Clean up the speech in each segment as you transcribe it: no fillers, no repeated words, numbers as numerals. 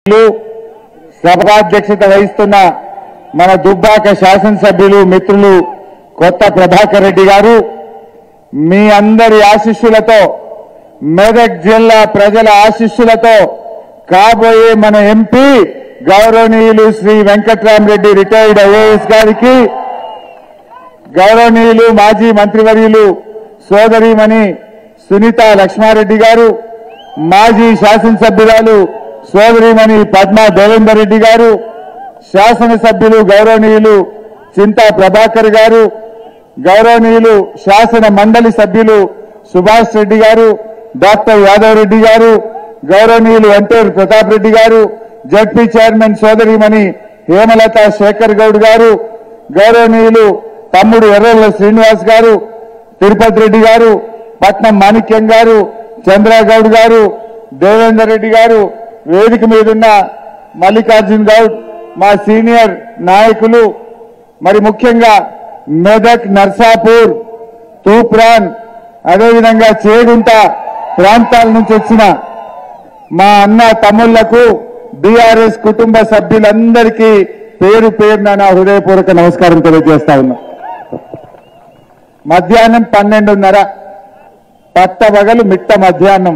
సభాధ్యక్షత వహిస్తున్న మన దుబ్బాక శాసనసభ్యులు మిత్రులు కొత్త ప్రభాకర్ రెడ్డి గారు మీ అందరి ఆశీస్సులతో మెదక్ జిల్లా ప్రజల ఆశీస్సులతో కాబోయే మన ఎంపీ గౌరవనీయులు శ్రీ వెంకట్రామరెడ్డి రిటైర్డ్ ఐఏఎస్ గారికి గౌరవనీయులు మాజీ మంత్రివర్యులు సోదరీమణి సునీత లక్ష్మారెడ్డి గారు మాజీ శాసనసభ్యురాలు సోదరీమణి పద్మా దేవేందర్ రెడ్డి గారు శాసనసభ్యులు గౌరవనీయులు చింతా ప్రభాకర్ గారు గౌరవనీయులు శాసన మండలి సభ్యులు సుభాష్ రెడ్డి గారు డాక్టర్ యాదవ్ రెడ్డి గారు గౌరవనీయులు వెంకటేరు ప్రతాప్ రెడ్డి గారు జడ్పీ చైర్మన్ సోదరీమణి హేమలత శేఖర్ గౌడ్ గారు గౌరవనీయులు తమ్ముడు ఎర్రల్ల శ్రీనివాస్ గారు తిరుపతి రెడ్డి గారు పట్నం మాణిక్యం గారు చంద్రగౌడ్ గారు దేవేందర్ రెడ్డి గారు వేదిక మీదున్న మల్లికార్జున్ గౌడ్ మా సీనియర్ నాయకులు మరి ముఖ్యంగా మెదక్ నర్సాపూర్ తూప్రాన్ అదేవిధంగా చేగుంట ప్రాంతాల నుంచి వచ్చిన మా అన్న తమ్ముళ్లకు బీఆర్ఎస్ కుటుంబ సభ్యులందరికీ పేరు పేరున నా హృదయపూర్వక నమస్కారం తెలియజేస్తా ఉన్నా. మధ్యాహ్నం 12:30 పట్టబగలు మిట్ట మధ్యాహ్నం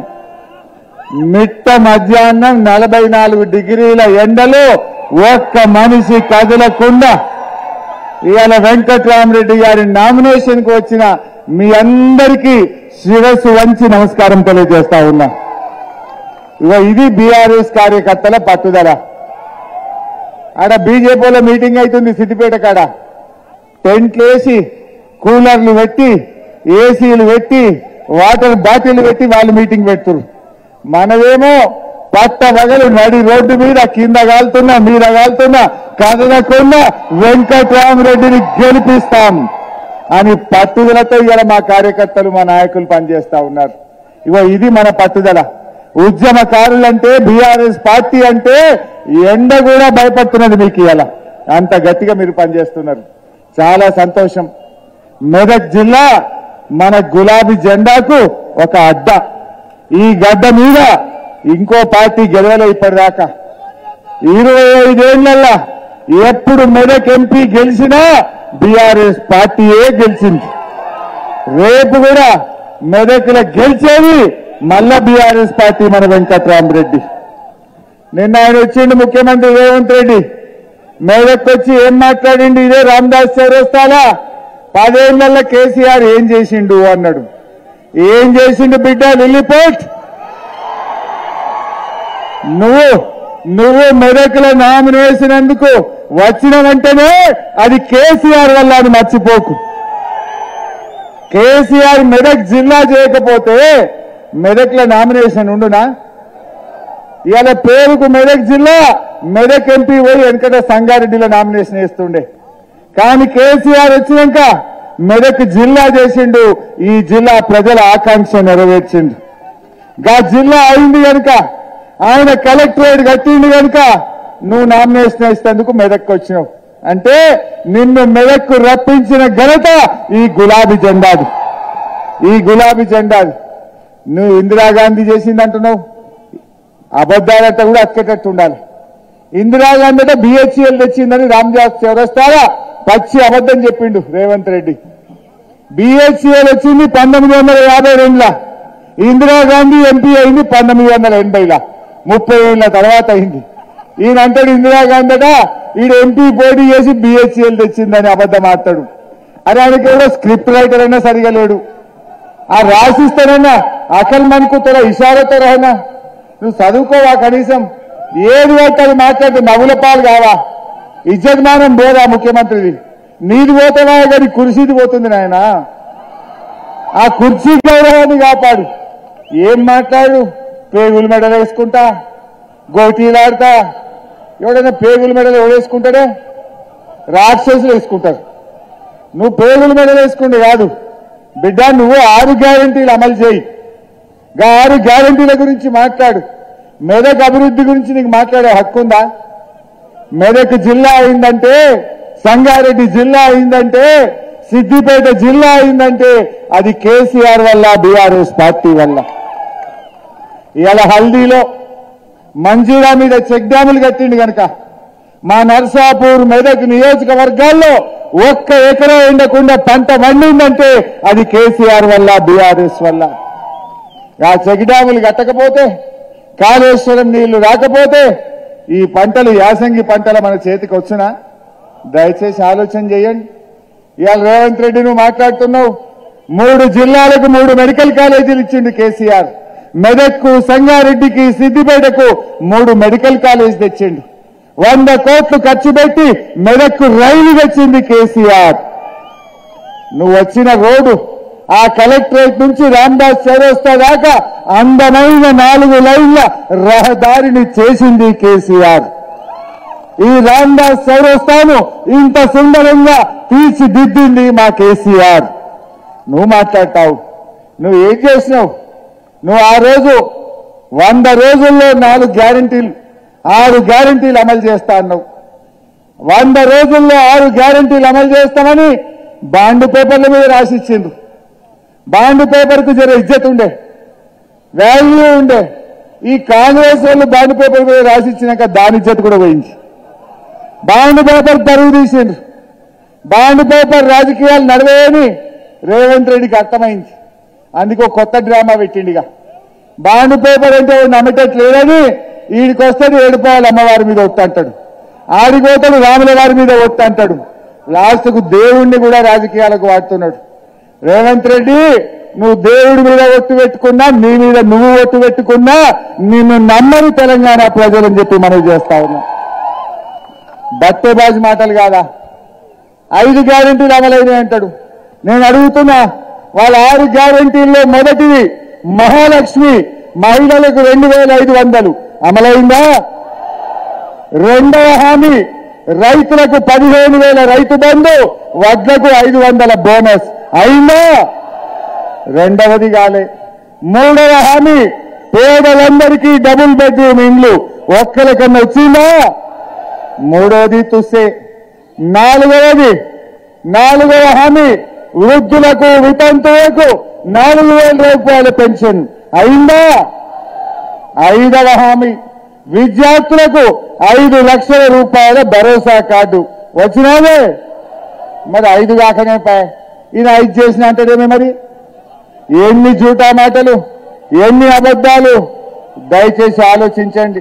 44 డిగ్రీల ఎండలో ఒక్క మనిషి కదలకుండా ఇవాళ వెంకట్రామరెడ్డి గారి నామినేషన్ కు వచ్చిన మీ అందరికీ శిరస్సు వంచి నమస్కారం తెలియజేస్తా ఉన్నా. ఇది బీఆర్ఎస్ కార్యకర్తల పట్టుదల. ఆడ బీజేపీలో మీటింగ్ అవుతుంది సిద్దిపేట కాడ, టెంట్లు వేసి కూలర్లు పెట్టి ఏసీలు పెట్టి వాటర్ బాటిల్ పెట్టి వాళ్ళు మీటింగ్ పెడుతున్నారు. మనదేమో పట్టబగలు నడి రోడ్డు మీద కింద కాలుతున్నా మీద కాలుతున్నా కదలకుండా వెంకట్రామరెడ్డిని గెలిపిస్తాం అని పట్టుదలతో ఇవాళ మా కార్యకర్తలు మా నాయకులు పనిచేస్తా ఉన్నారు. ఇది మన పట్టుదల. ఉద్యమకారులంటే బీఆర్ఎస్ పార్టీ అంటే ఎండ కూడా భయపడుతున్నది మీకు ఇవాళ, అంత గట్టిగా మీరు పనిచేస్తున్నారు. చాలా సంతోషం. మెదక్ జిల్లా మన గులాబీ జెండాకు ఒక అడ్డ. ఈ గడ్డ మీద ఇంకో పార్టీ గెలవలే ఇప్పటిదాకా. 25 ఏళ్లల్లా ఎప్పుడు మెదక్ ఎంపీ గెలిచినా బీఆర్ఎస్ పార్టీయే గెలిచింది. రేపు కూడా మెదక్లో గెలిచేది మళ్ళా బీఆర్ఎస్ పార్టీ మన వెంకట్రామరెడ్డి. నిన్న ఆయన వచ్చిండు ముఖ్యమంత్రి రేవంత్ రెడ్డి, మెదక్ వచ్చి ఏం మాట్లాడిండు, ఇదే రామదాస్ చౌరస్తాలా 10 ఏళ్లలో కేసీఆర్ ఏం చేసిండు అన్నాడు. ఏం చేసిండు బిడ్డ లిల్లీపోట్? నువ్వు మెదక్లో నామినేసినందుకు వచ్చిన వెంటనే అది కేసీఆర్ వల్ల అని మర్చిపోకు. కేసీఆర్ మెదక్ జిల్లా చేయకపోతే మెదక్లో నామినేషన్ ఉండునా? ఇవాళ పేరుకు మెదక్ జిల్లా, మెదక్ ఎంపీ పోయి వెంకట సంగారెడ్డిలో నామినేషన్ వేస్తుండే. కానీ కేసీఆర్ వచ్చినాక మెదక్ జిల్లా చేసిండు. ఈ జిల్లా ప్రజల ఆకాంక్ష నెరవేర్చిండు. గా జిల్లా అయింది కనుక, ఆయన కలెక్టరేట్ కట్టిండు కనుక నువ్వు నామినేషన్ ఇస్తేందుకు మెదక్కు వచ్చినావు. అంటే నిన్ను మెదక్కు రప్పించిన ఘనత ఈ గులాబీ జెండాది. ఈ గులాబీ జెండాది. నువ్వు ఇందిరాగాంధీ చేసింది అంటున్నావు, అబద్దాలంతా కూడా అక్కేటట్టు ఉండాలి. ఇందిరాగాంధీ అంటే బిహెచ్ఎల్ తెచ్చిందని రామదాస్ చౌరస్తారా పచ్చి అబద్దం చెప్పిండు రేవంత్ రెడ్డి. బిహెచ్ఎల్ వచ్చింది 1952లా, ఇందిరాగాంధీ ఎంపీ అయింది 1980లా, 30 ఏళ్ల తర్వాత అయింది. ఈయన అంటాడు ఇందిరాగాంధీ అట ఈయన ఎంపీ పోటీ చేసి బిహెచ్ఎల్ తెచ్చిందని అబద్దం ఆడతాడు. అరే ఆయనకి ఎవరో స్క్రిప్ట్ రైటర్ అయినా సరిగా లేడు. ఆ రాసిస్తానన్నా అకల్ మనుకుతారా ఇషారతో రానా? నువ్వు చదువుకోవా కనీసం? ఏది పట్టాలి మాట్లాడితే నవ్వుల పాలు కావా? ఇజ్జతమానం పోదా ముఖ్యమంత్రిది? నీది పోతావా కానీ కుర్చీది పోతుంది నాయన. ఆ కుర్చీ గౌరవాన్ని కాపాడు. ఏం మాట్లాడు? పేగుల మెడలు వేసుకుంటా, గోటీలాడతా. ఎవడైనా పేగుల మెడలు ఎవడేసుకుంటాడే? రాక్షసులు వేసుకుంటారు. నువ్వు పేగుల మెడలు వేసుకుంటే కాదు బిడ్డ, నువ్వు 6 గ్యారంటీలు అమలు చేయి. 6 గ్యారంటీల గురించి మాట్లాడు. మెదక్ అభివృద్ధి గురించి నీకు మాట్లాడే హక్కు ఉందా? మెదక్ జిల్లా అయిందంటే, సంగారెడ్డి జిల్లా అయిందంటే, సిద్దిపేట జిల్లా అయిందంటే అది కేసీఆర్ వల్ల, బీఆర్ఎస్ పార్టీ వల్ల. ఇవాళ హల్దీలో మంజీరా మీద చెక్ డ్యాములు కట్టిండు గనక మా నర్సాపూర్ మెదక్ నియోజకవర్గాల్లో ఒక్క ఎకరా ఎండకుండా పంట పండిందంటే అది కేసీఆర్ వల్ల బీఆర్ఎస్ వల్ల. ఆ చెక్ డ్యాములు కట్టకపోతే కాళేశ్వరం నీళ్లు రాకపోతే ఈ పంటలు యాసంగి పంటల మన చేతికి వచ్చునా? దయచేసి ఆలోచన చేయండి. ఇవాళ రేవంత్ రెడ్డి నువ్వు మాట్లాడుతున్నావు 3 జిల్లాలకు 3 మెడికల్ కాలేజీలు ఇచ్చిండు కేసీఆర్. మెదక్కు, సంగారెడ్డికి, సిద్దిపేటకు 3 మెడికల్ కాలేజ్ తెచ్చిండు. 100 కోట్లు ఖర్చు పెట్టి మెదక్కు రైలు తెచ్చింది కేసీఆర్. నువ్వు వచ్చిన రోడ్డు ఆ కలెక్టరేట్ నుంచి రామ్దాస్ చౌరస్తా దాకా అందమైన 4 లైన్ల రహదారిని చేసింది కేసీఆర్. ఈ రామ్దాస్ చౌరస్తాను ఇంత సుందరంగా తీర్చిదిద్దింది మా కేసీఆర్. నువ్వు మాట్లాడతావు, నువ్వు ఏం చేసినావు? నువ్వు ఆ రోజు 100 రోజుల్లో 4 గ్యారంటీలు 6 గ్యారంటీలు అమలు చేస్తా అన్నావు. 100 రోజుల్లో 6 గ్యారంటీలు అమలు చేస్తామని బాండ్ పేపర్ల మీద రాసిచ్చిండ్రు. బాండ్ పేపర్కు జర ఇజ్జత్ ఉండే, వాల్యూ ఉండే. ఈ కాంగ్రెస్ వాళ్ళు బాండ్ పేపర్ మీద రాసిచ్చినాక దాని ఇజ్జత్ కూడా పోయింది. బాండ్ పేపర్ తరువు తీసిండ్రు. బాండ్ పేపర్ రాజకీయాలు నడవేయని రేవంత్ రెడ్డికి అర్థమైంది. అందుకో కొత్త డ్రామా పెట్టిండిగా. బాండ్ పేపర్ అంటే నమ్మటట్లేదని ఈడికొస్తాడు ఏడుపాయలు అమ్మవారి మీద ఒట్టు అంటాడు, ఆడిపోతాడు రాముల వారి మీద ఒట్టు అంటాడు. లాస్ట్కు దేవుణ్ణి కూడా రాజకీయాలకు వాడుతున్నాడు. రేవంత్ రెడ్డి నువ్వు దేవుడి మీద ఒట్టు పెట్టుకున్నా, నీ మీద నువ్వు ఒట్టు పెట్టుకున్నా నిన్ను నమ్మని తెలంగాణ ప్రజలని చెప్పి మనం చేస్తా ఉన్నాం. బట్టేబాజీ మాటలు కాదా? 5 గ్యారెంటీలు అమలైనాయి అంటాడు. నేను అడుగుతున్నా, వాళ్ళ 6 గ్యారెంటీల్లో మొదటిది మహాలక్ష్మి మహిళలకు 2500 అమలైందా? రెండవ హామీ రైతులకు 15,000 రైతు బంధు, వడ్లకు 500 బోనస్ అయిందా? రెండవది కాలే. మూడవ హామీ పేదలందరికీ డబుల్ బెడ్రూమ్ ఇండ్లు ఒక్కరికన్నా వచ్చిందా? మూడవది తుస్సే. నాలుగవ హామీ వృద్ధులకు వితంతువులకు 4,000 రూపాయల పెన్షన్ అయిందా? 5వ హామీ విద్యార్థులకు 5 లక్షల రూపాయల భరోసా కార్డు వచ్చినాదే. మరి 5 కాకనే ఈయన 5 చేసిన అంటేనేమే. మరి ఎన్ని జూటా మాటలు, ఎన్ని అబద్ధాలు! దయచేసి ఆలోచించండి.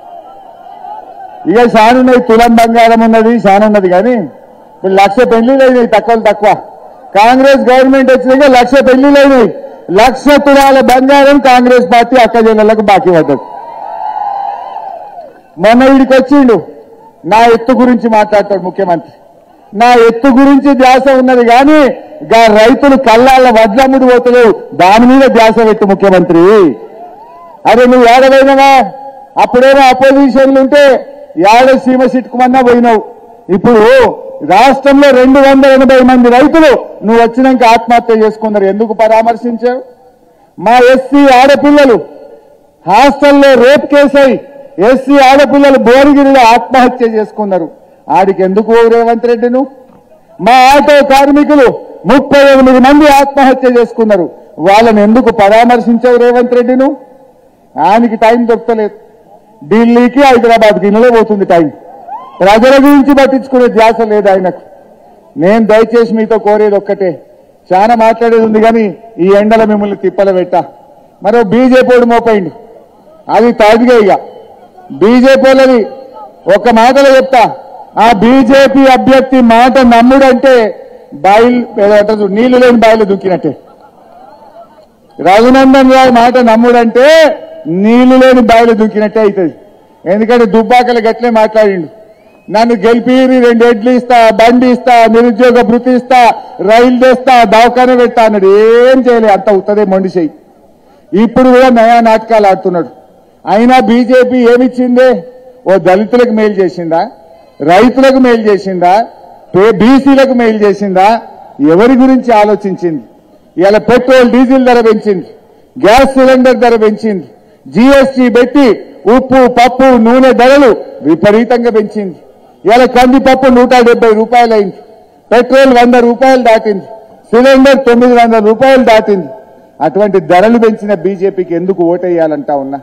ఇక శానున్నది, తులం బంగారం ఉన్నది, శానున్నది. కానీ ఇప్పుడు 1,00,000 పెళ్లిళ్ళు అయినాయి, తక్కువ. కాంగ్రెస్ గవర్నమెంట్ వచ్చినాక 1,00,000 పెళ్లిళ్ళు అయినాయి. 1,00,000 తులాల బంగారం కాంగ్రెస్ పార్టీ అక్కజనులకు బాకీ పడ్డది. మొన్న వీడికి వచ్చిండు, నా ఎత్తు గురించి మాట్లాడతాడు ముఖ్యమంత్రి. నా ఎత్తు గురించి ధ్యాస ఉన్నది కానీ రైతులు కళ్ళాల వడ్లమ్ముడు పోతలేవు, దాని మీద ధ్యాస పెట్టు ముఖ్యమంత్రి. అరే నువ్వు ఏడవైనవా? అప్పుడేమో అపోజిషన్లు ఉంటే ఏడ సీమ సిట్టుకుమన్నా పోయినావు. ఇప్పుడు రాష్ట్రంలో 280 మంది రైతులు నువ్వు వచ్చినాక ఆత్మహత్య చేసుకున్నారు. ఎందుకు పరామర్శించావు? మా ఎస్సీ ఆడపిల్లలు హాస్టల్లో రేప్ కేసై ఎస్సీ ఆడపిల్లలు భువనగిరిలో ఆత్మహత్య చేసుకున్నారు. ఆడికి ఎందుకు రేవంత్ రెడ్డి నువ్వు? మా ఆటో కార్మికులు 38 మంది ఆత్మహత్య చేసుకున్నారు. వాళ్ళని ఎందుకు పరామర్శించావు రేవంత్ రెడ్డి నువ్వు? ఆయనకి టైం దొరకలేదు. ఢిల్లీకి హైదరాబాద్కి ఇన్నలే పోతుంది టైం. ప్రజల గురించి పట్టించుకునే ధ్యాస లేదు ఆయనకు. నేను దయచేసి మీతో కోరేది ఒక్కటే, చాలా మాట్లాడేది ఉంది కానీ ఈ ఎండల మిమ్మల్ని తిప్పల పెట్టా. మరో బీజేపీ మోపైండు, అది తాజుగా. ఇక బీజేపీలది ఒక మాటలో చెప్తా, ఆ బీజేపీ అభ్యర్థి మాట నమ్ముడంటే నీళ్లు లేని బాయిలు దుక్కినట్టే. రఘునందన్ రావు మాట నమ్ముడంటే నీళ్లు లేని బాయిలు దుక్కినట్టే అవుతుంది. ఎందుకంటే దుబ్బాకలు గట్లే మాట్లాడిండు, నన్ను గెలిపిరి 2 ఎడ్లు ఇస్తా, బండి ఇస్తా, నిరుద్యోగ భృతి ఇస్తా, రైలు తెస్తా, దవాఖాన పెడతా అన్నాడు. ఏం చేయలే, అంత ఉత్తదే మొండి చెయ్యి. ఇప్పుడు కూడా నయా నాటకాలు ఆడుతున్నాడు. అయినా బీజేపీ ఏమిచ్చిందే? ఓ దళితులకు మేలు చేసిందా? రైతులకు మేలు చేసిందా? బీసీలకు మేలు చేసిందా? ఎవరి గురించి ఆలోచించింది? ఇలా పెట్రోల్ డీజిల్ ధర పెంచింది, గ్యాస్ సిలిండర్ ధర పెంచింది, జీఎస్టీ పెట్టి ఉప్పు పప్పు నూనె ధరలు విపరీతంగా పెంచింది. ఇలా కందిపప్పు 170 రూపాయలు అయింది, పెట్రోల్ 100 రూపాయలు దాటింది, సిలిండర్ 900 రూపాయలు దాటింది. అటువంటి ధరలు పెంచిన బీజేపీకి ఎందుకు ఓటేయాలంటా ఉన్నా?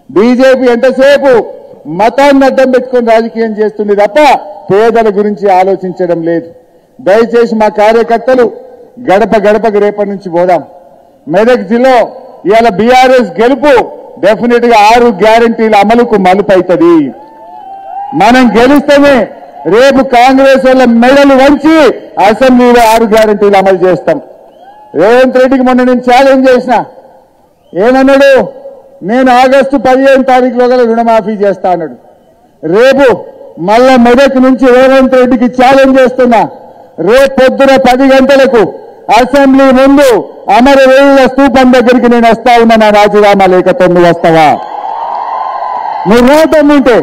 బీజేపీ ఎంతసేపు మతాన్ని అడ్డం పెట్టుకొని రాజకీయం చేస్తుంది తప్ప పేదల గురించి ఆలోచించడం లేదు. దయచేసి మా కార్యకర్తలు గడప గడపకు రేపటి నుంచి పోదాం. మెదక్ జిల్లా ఇవాళ బీఆర్ఎస్ గెలుపు డెఫినెట్ గా 6 గ్యారంటీల అమలుకు మలుపైతది. మనం గెలిస్తేనే రేపు కాంగ్రెస్ వాళ్ళ మెడలు వంచి అసెంబ్లీలో 6 గ్యారంటీలు అమలు చేస్తాం. రేవంత్ రెడ్డికి మొన్న నేను ఛాలెంజ్ చేసిన, ఏమన్నాడు? నేను ఆగస్టు 15 తారీఖులో గల రుణమాఫీ చేస్తా అన్నాడు. రేపు మళ్ళా మెదక్ నుంచి రేవంత్ రెడ్డికి ఛాలెంజ్ చేస్తున్నా, రేపు పొద్దున 10 గంటలకు అసెంబ్లీ ముందు అమరవీరుల స్తూపం దగ్గరికి నేను వస్తా ఉన్నా. నా రాజీనామా లేఖతో నువ్వు వస్తావా? నువ్వు రాతమ్ముంటే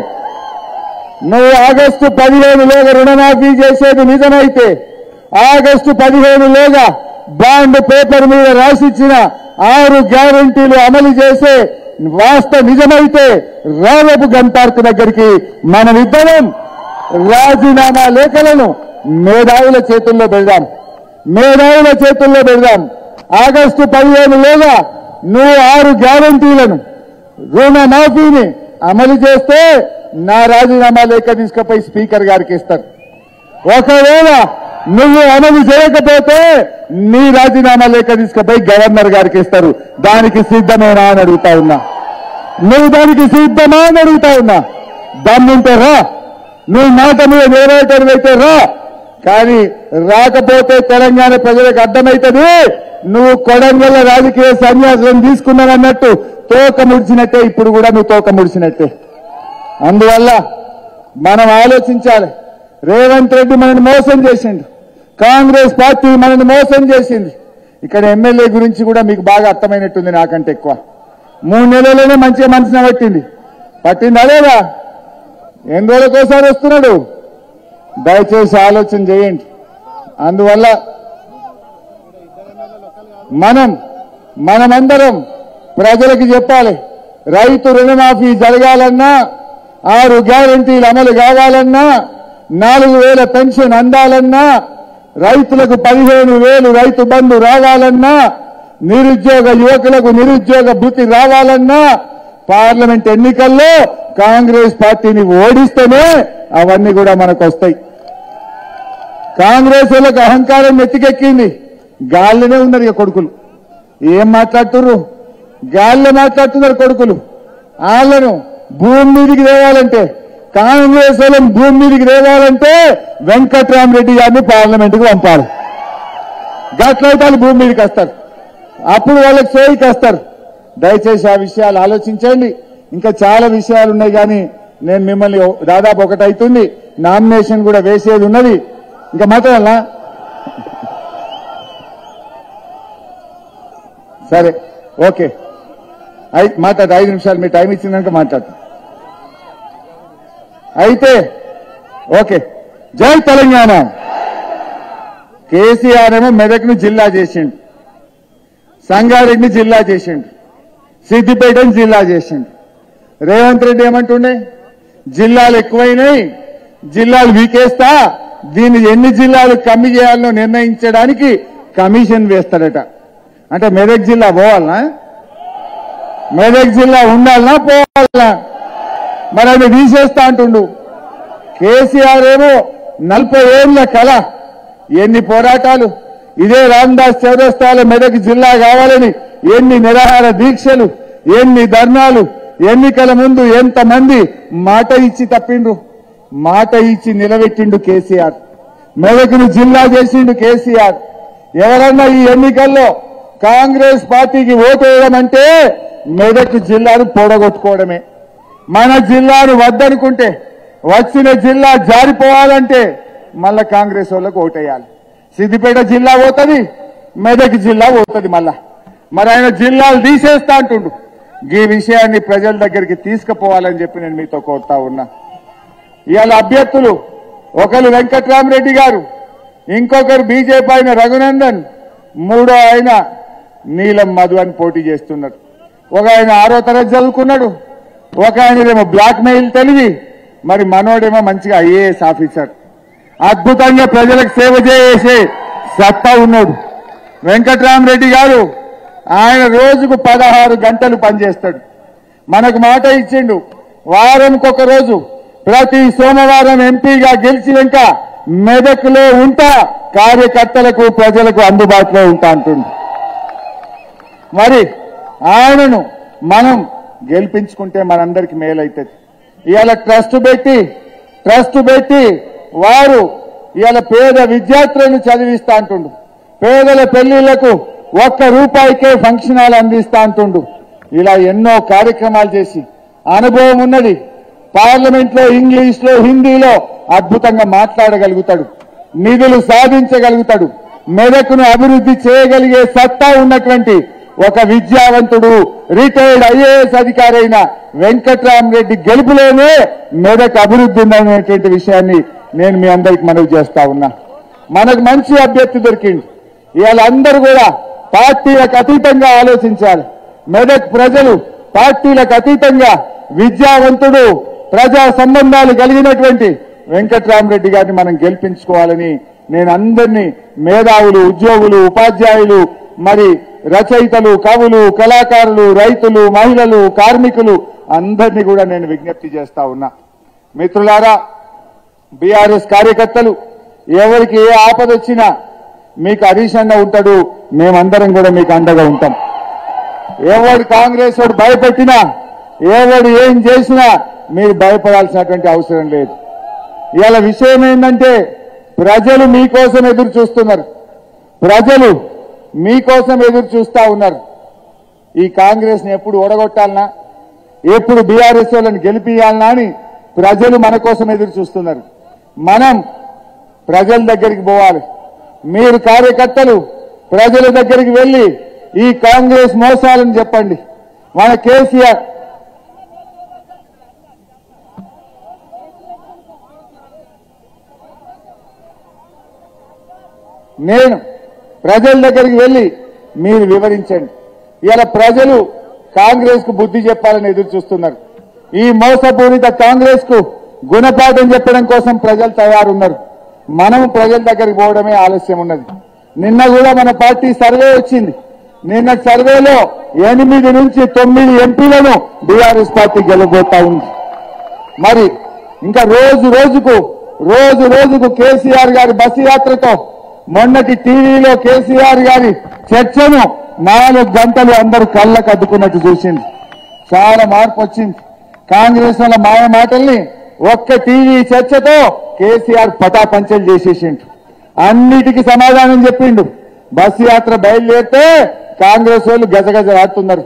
నువ్వు ఆగస్టు 15లోగా రుణమాఫీ చేసేది నిజమైతే, ఆగస్టు 15లోగా బాండ్ పేపర్ మీద రాసిచ్చిన 6 గ్యారంటీలు అమలు చేసే వాస్తవ నిజమైతే రేపు గంటార్కు దగ్గరికి మనమిద్దరం రాజీనామా లేఖలను మేధావుల చేతుల్లో పెడదాం. మేధావుల చేతుల్లో పెడదాం. ఆగస్టు 15లోగా నువ్వు 6 గ్యారంటీలను రుణమాఫీని అమలు చేస్తే నా రాజీనామా లేఖ తీసుకుపోయి స్పీకర్ గారికి ఇస్తారు. ఒకవేళ నువ్వు అమలు చేయకపోతే నీ రాజీనామా లేఖ తీసుకుపోయి గవర్నర్ గారికి ఇస్తారు. దానికి సిద్ధమేనా అని అడుగుతా ఉన్నా. నువ్వు దానికి సిద్ధమా అని అడుగుతా ఉన్నా. దమ్ముంటే రా, నువ్వు మాట మీద నెరవేర్చైతే రా. కానీ రాకపోతే తెలంగాణ ప్రజలకు అర్థమవుతుంది నువ్వు కొడంగల్ రాజకీయ సన్యాసం తీసుకున్నావన్నట్టు. తోక ముడిచినట్టే, ఇప్పుడు కూడా నువ్వు తోక ముడిచినట్టే. అందువల్ల మనం ఆలోచించాలి. రేవంత్ రెడ్డి మనల్ని మోసం చేసిండు, కాంగ్రెస్ పార్టీ మనల్ని మోసం చేసింది. ఇక్కడ ఎమ్మెల్యే గురించి కూడా మీకు బాగా అర్థమైనట్టుంది నాకంటే ఎక్కువ. 3 నెలల్లోనే మంచిగా మనసున పట్టిందా లేదా? ఎన్ని రోజులకోసారి వస్తున్నాడు? దయచేసి ఆలోచన చేయండి. అందువల్ల మనమందరం ప్రజలకు చెప్పాలి, రైతు రుణమాఫీ జరగాలన్నా, 6 గ్యారంటీలు అమలు కావాలన్నా, 4,000 పెన్షన్ అందాలన్నా, రైతులకు 15,000 రైతు బంధు రావాలన్నా, నిరుద్యోగ యువకులకు నిరుద్యోగ భృతి రావాలన్నా, పార్లమెంట్ ఎన్నికల్లో కాంగ్రెస్ పార్టీని ఓడిస్తేనే అవన్నీ కూడా మనకు వస్తాయి. కాంగ్రెస్ వాళ్ళకి అహంకారం నెత్తికెక్కింది. గాలిలోనే ఉన్నారు ఇక కొడుకులు. ఏం మాట్లాడుతున్నారు? గాలిలో మాట్లాడుతున్నారు కొడుకులు. వాళ్ళను భూమి మీదికి తేవాలంటే, కాంగ్రెస్ వాళ్ళని భూమి మీదికి తేవాలంటే వెంకట్రామరెడ్డి గారిని పార్లమెంటుకు పంపాలి. గట్లయితే వాళ్ళు భూమి మీదకి వస్తారు, అప్పుడు వాళ్ళకి సోయికి వస్తారు. దయచేసి ఆ విషయాలు ఆలోచించండి. ఇంకా చాలా విషయాలు ఉన్నాయి, కానీ నేను మిమ్మల్ని దాదాపు 1 అవుతుంది, నామినేషన్ కూడా వేసేది ఉన్నది. ఇంకా మాట్లాడాలా? సరే, ఓకే, మాట్లాడు. 5 నిమిషాలు మీ టైం ఇచ్చిందంటే మాట్లాడు. అయితే ఓకే, జై తెలంగాణ. కేసీఆర్ ఏమో మెదక్ను జిల్లా చేసిండు, సంగారెడ్డిని జిల్లా చేసిండు, సిద్దిపేటను జిల్లా చేసిండు. రేవంత్ రెడ్డి ఏమంటుండే? జిల్లాలు ఎక్కువైనాయి, జిల్లాలు వీకేస్తా, దీన్ని ఎన్ని జిల్లాలు కమ్మి చేయాలనో నిర్ణయించడానికి కమిషన్ వేస్తాడట. అంటే మెదక్ జిల్లా పోవాలనా? మెదక్ జిల్లా ఉండాలనా పోవాలనా? మరి అది తీసేస్తా అంటుండు. కేసీఆర్ ఏమో 40 ఏళ్ల కళ, ఎన్ని పోరాటాలు, ఇదే రామదాస్ చౌరస్తాలో మెదక్ జిల్లా కావాలని ఎన్ని నిరాహార దీక్షలు, ఎన్ని ధర్నాలు, ఎన్నికల ముందు ఎంతమంది మాట ఇచ్చి తప్పిండ్రు. మాట ఇచ్చి నిలబెట్టిండు కేసీఆర్. మెదక్ను జిల్లా చేసిండు కేసీఆర్. ఎవరన్నా ఈ ఎన్నికల్లో కాంగ్రెస్ పార్టీకి ఓటు వేయమంటే మెదక్ జిల్లాను పొడగొట్టుకోవడమే. మన జిల్లాను వద్దనుకుంటే, వచ్చిన జిల్లా జారిపోవాలంటే మళ్ళా కాంగ్రెస్ వాళ్ళకు ఓటేయాలి. సిద్దిపేట జిల్లా పోతుంది, మెదక్ జిల్లా పోతుంది మళ్ళా. మరి ఆయన జిల్లాలు తీసేస్తా అంటుండు. ఈ విషయాన్ని ప్రజల దగ్గరికి తీసుకుపోవాలని చెప్పి నేను మీతో కోరుతా ఉన్నా. ఇవాళ అభ్యర్థులు ఒకరు వెంకట్రామరెడ్డి గారు, ఇంకొకరు బీజేపీ ఆయన రఘునందన్, మూడో ఆయన నీలం మధు అని పోటీ చేస్తున్నారు. ఒక ఆయన 6వ తరగతి చదువుకున్నాడు, ఒక ఆయనదేమో బ్లాక్ మెయిల్ తెలివి, మరి మనోడేమో మంచిగా ఐఏఎస్ ఆఫీసర్, అద్భుతంగా ప్రజలకు సేవ చేసే సత్తా ఉన్నాడు. వెంకట్రామరెడ్డి గారు ఆయన రోజుకు 16 గంటలు పనిచేస్తాడు. మనకు మాట ఇచ్చిండు, వారంకొక రోజు ప్రతి సోమవారం ఎంపీగా గెలిచినాక మెదక్లో ఉంటా, కార్యకర్తలకు ప్రజలకు అందుబాటులో ఉంటా అంటుండు. మరి ఆయనను మనం గెలిపించుకుంటే మనందరికి మేలైతుంది. ఇవాళ ట్రస్ట్ పెట్టి వారు ఇవాళ పేద విద్యార్థులను చదివిస్తా అంటుండు. పేదల పెళ్లిళ్లకు ₹1 ఫంక్షన్ హాల్ అందిస్తా అంటుండు. ఇలా ఎన్నో కార్యక్రమాలు చేసి అనుభవం ఉన్నది. పార్లమెంట్ లో ఇంగ్లీష్ లో హిందీలో అద్భుతంగా మాట్లాడగలుగుతాడు, నిధులు సాధించగలుగుతాడు, మెదక్ను అభివృద్ధి చేయగలిగే సత్తా ఉన్నటువంటి ఒక విద్యావంతుడు రిటైర్డ్ ఐఏఎస్ అధికారి అయిన వెంకట్రామరెడ్డి గెలుపులోనే మెదక్ అభివృద్ధి ఉందనేటువంటి విషయాన్ని నేను మీ అందరికి మనవి చేస్తా ఉన్నా. మనకు మంచి అభ్యర్థి దొరికింది. ఇవాళ అందరూ కూడా పార్టీలకు అతీతంగా ఆలోచించాలి. మెదక్ ప్రజలు పార్టీలకు అతీతంగా విద్యావంతుడు, ప్రజా సంబంధాలు కలిగినటువంటి వెంకట్రామరెడ్డి గారిని మనం గెలిపించుకోవాలని నేను అందరినీ మేధావులు, ఉద్యోగులు, ఉపాధ్యాయులు, మరి రచయితలు, కవులు, కళాకారులు, రైతులు, మహిళలు, కార్మికులు అందరినీ కూడా నేను విజ్ఞప్తి చేస్తా ఉన్నా. మిత్రులారా, బీఆర్ఎస్ కార్యకర్తలు ఎవరికి ఏ ఆపద వచ్చినా మీకు హరీష్ అన్న ఉంటాడు, మేమందరం కూడా మీకు అండగా ఉంటాం. ఎవడు కాంగ్రెస్ వాడు భయపెట్టినా, ఎవడు ఏం చేసినా మీరు భయపడాల్సినటువంటి అవసరం లేదు. ఇవాళ విషయం ఏంటంటే ప్రజలు మీకోసం ఎదురు చూస్తున్నారు. ప్రజలు మీకోసం ఎదురు చూస్తా ఉన్నారు. ఈ కాంగ్రెస్ ని ఎప్పుడు ఓడగొట్టాలనా, ఎప్పుడు బీఆర్ఎస్ వాళ్ళని గెలిపియాలనా అని ప్రజలు మన కోసం ఎదురు చూస్తున్నారు. మనం ప్రజల దగ్గరికి పోవాలి. మీరు కార్యకర్తలు ప్రజల దగ్గరికి వెళ్లి ఈ కాంగ్రెస్ మోసాలని చెప్పండి. మన కేసీఆర్ నేను ప్రజల దగ్గరికి వెళ్లి మీరు వివరించండి. ఇలా ప్రజలు కాంగ్రెస్ కు బుద్ధి చెప్పాలని ఎదురు చూస్తున్నారు. ఈ మోసపూరిత కాంగ్రెస్ కు గుణపాఠం చెప్పడం కోసం ప్రజలు తయారున్నారు. మనం ప్రజల దగ్గరికి పోవడమే ఆలస్యం ఉన్నది. నిన్న కూడా మన పార్టీ సర్వే వచ్చింది. నిన్న సర్వేలో 8 నుంచి 9 ఎంపీలను బీఆర్ఎస్ పార్టీ గెలవబోతా ఉంది. మరి ఇంకా రోజు రోజుకు కేసీఆర్ గారి బస్సు యాత్రతో మొన్నటి టీవీలో కేసీఆర్ గారి చర్చను 4 గంటలు అందరూ కళ్ళకు అద్దుకున్నట్టు చూసింది. చాలా మార్పు వచ్చింది. కాంగ్రెస్ వాళ్ళ మాయ మాటల్ని ఒక్క టీవీ చర్చతో కేసీఆర్ పటాపంచలు చేసేసిండు. అన్నిటికీ సమాధానం చెప్పిండు. బస్సు యాత్ర బయలుదేరితే కాంగ్రెస్ వాళ్ళు గజగజలాడుతున్నారు.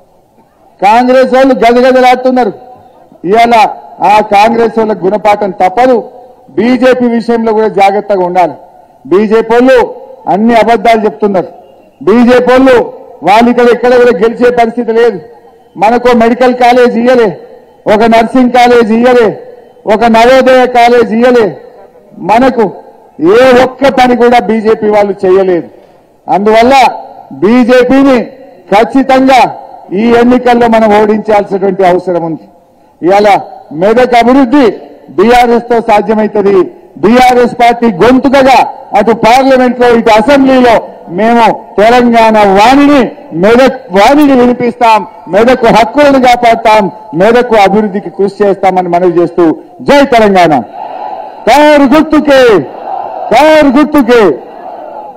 ఇవాళ ఆ కాంగ్రెస్ వాళ్ళ గుణపాఠం తప్పదు. బీజేపీ విషయంలో కూడా జాగ్రత్తగా ఉండాలి. బీజేపీ వాళ్ళు అన్ని అబద్దాలు చెప్తున్నారు. బీజేపీ వాళ్ళు ఎక్కడ కూడా గెలిచే పరిస్థితి లేదు. మనకు మెడికల్ కాలేజ్ ఇయ్యలే, ఒక నర్సింగ్ కాలేజ్ ఇయ్యలే, ఒక నవోదయ కాలేజ్ ఇయ్యలే. మనకు ఏ ఒక్క పని కూడా బీజేపీ వాళ్ళు చేయలేదు. అందువల్ల బీజేపీని ఖచ్చితంగా ఈ ఎన్నికల్లో మనం ఓడించాల్సినటువంటి అవసరం ఉంది. ఇవాళ మెదక్ అభివృద్ధి బీఆర్ఎస్ తో సాధ్యమవుతుంది. బీఆర్ఎస్ పార్టీ గొంతుకగా అటు పార్లమెంట్ లో ఇటు అసెంబ్లీలో మేము తెలంగాణ మెదక్ వాణిని వినిపిస్తాం, మెదక్ హక్కులను కాపాడతాం, మెదక్ అభివృద్ధికి కృషి చేస్తామని మనవి చేస్తూ జై తెలంగాణ. కారు గుర్తుకే